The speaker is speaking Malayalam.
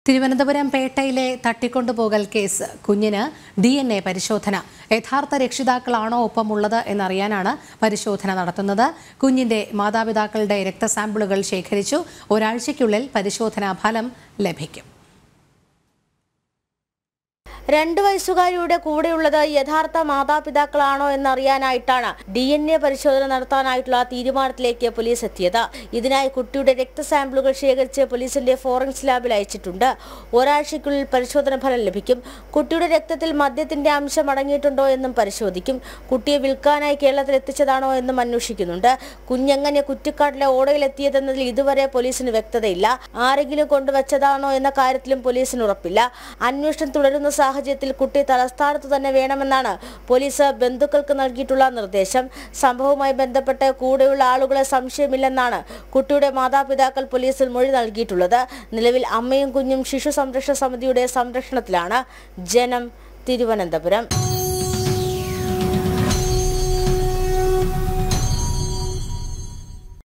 തിരുവനന്തപുരം പേട്ടയിലെ തട്ടിക്കൊണ്ടുപോകൽ കേസ് കുഞ്ഞിന് DNA പരിശോധന. യഥാർത്ഥ രക്ഷിതാക്കളാണോ ഒപ്പമുള്ളത് എന്നറിയാനാണ് പരിശോധന നടത്തുന്നത്. കുഞ്ഞിന്റെ മാതാപിതാക്കളുടെ രക്തസാമ്പിളുകൾ ശേഖരിച്ചു. ഒരാഴ്ചയ്ക്കുള്ളിൽ പരിശോധനാ ഫലം ലഭിക്കും. 2 വയസ്സുകാരിയുടെ കൂടെയുള്ളത് യഥാർത്ഥ മാതാപിതാക്കളാണോ എന്നറിയാനായിട്ടാണ് DNA പരിശോധന നടത്താനായിട്ടുള്ള തീരുമാനത്തിലേക്ക് പോലീസ് എത്തിയത്. ഇതിനായി കുട്ടിയുടെ രക്തസാമ്പിളുകൾ ശേഖരിച്ച് പോലീസിന്റെ ഫോറൻസിക് ലാബിൽ അയച്ചിട്ടുണ്ട്. ഒരാഴ്ചയ്ക്കുള്ളിൽ പരിശോധന ഫലം ലഭിക്കും. കുട്ടിയുടെ രക്തത്തിൽ മദ്യത്തിന്റെ അംശം അടങ്ങിയിട്ടുണ്ടോ എന്നും പരിശോധിക്കും. കുട്ടിയെ വിൽക്കാനായി കേരളത്തിൽ എത്തിച്ചതാണോ എന്നും അന്വേഷിക്കുന്നുണ്ട്. കുഞ്ഞെങ്ങനെ കുറ്റിക്കാട്ടിലെ ഓടയിലെത്തിയതെന്നതിൽ ഇതുവരെ പോലീസിന് വ്യക്തതയില്ല. ആരെങ്കിലും കൊണ്ടുവച്ചതാണോ എന്ന കാര്യത്തിലും പോലീസിന് ഉറപ്പില്ല. അന്വേഷണം തുടരുന്ന സാഹചര്യത്തിൽ കുട്ടി തലസ്ഥാനത്ത് തന്നെ വേണമെന്നാണ് പോലീസ് ബന്ധുക്കൾക്ക് നൽകിയിട്ടുള്ള നിർദ്ദേശം. സംഭവവുമായി ബന്ധപ്പെട്ട് കൂടെയുള്ള ആളുകളെ സംശയമില്ലെന്നാണ് കുട്ടിയുടെ മാതാപിതാക്കൾ പോലീസിൽ മൊഴി നൽകിയിട്ടുള്ളത്. നിലവിൽ അമ്മയും കുഞ്ഞും ശിശു സംരക്ഷണ സമിതിയുടെ സംരക്ഷണത്തിലാണ്. ജനം, തിരുവനന്തപുരം.